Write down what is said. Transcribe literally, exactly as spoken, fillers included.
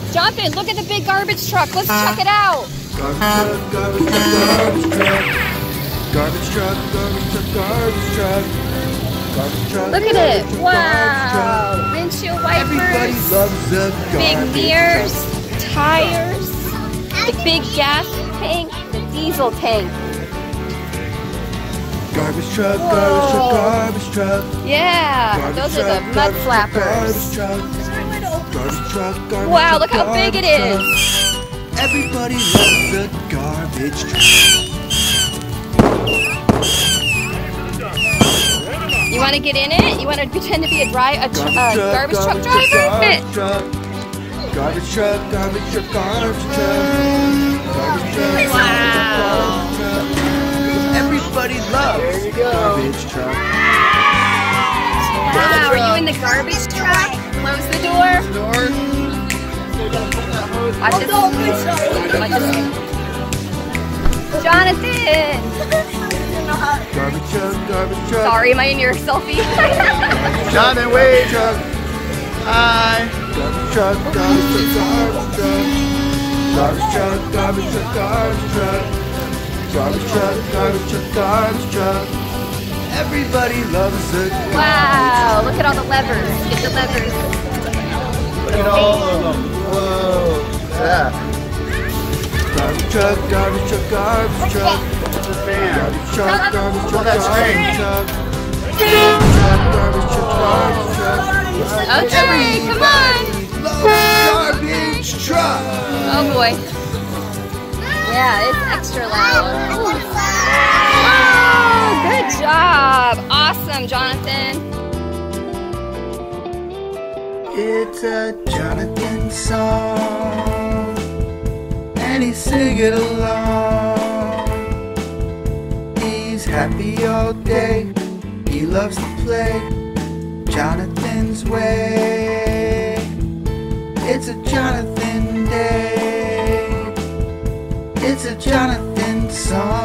Jonathan, look at the big garbage truck. Let's check it out. Garbage truck, garbage truck, garbage truck, garbage truck, garbage truck, garbage truck. Look at it. Wow. Windshield Everybody wipers. loves the Big garbage mirrors. Tires. The big gas tank. The diesel tank. Garbage truck, garbage truck, garbage truck. Yeah, Garbage those truck, are the mud garbage truck, flappers. Garbage truck, garbage truck, garbage Wow, truck, look how big it garbage is. truck. Everybody loves the garbage truck. You want to get in it? You want to pretend to be a, dri a, tr Garbage uh, truck, garbage truck garbage driver? truck, garbage truck, garbage truck, garbage truck, garbage truck, Wow. garbage truck. Everybody loves garbage truck. Wow, are you in the garbage truck? Close the door. Doors. Watch this. Watch this. Jonathan! Garbage truck, garbage truck. Sorry, am I in your selfie? Jonathan, wait. Hi. Garbage truck, garbage truck, garbage truck. Garbage truck, garbage truck, garbage truck. Garbage truck, garbage truck, garbage truck. Everybody loves the garbage. Wow, look at all the levers. Get the levers. Look at all of them. Whoa. Yeah. Garbage truck, garbage truck, garbage truck. Garbage truck, garbage truck, garbage truck. Garbage truck, garbage truck, garbage truck. Okay, come on. Garbage truck. Oh boy. Yeah, it's extra loud. Oh, good job. Awesome, Jonathan. It's a Jonathan song, and he's singing along. He's happy all day, he loves to play Jonathan's way. It's a Jonathan day, it's a Jonathan song.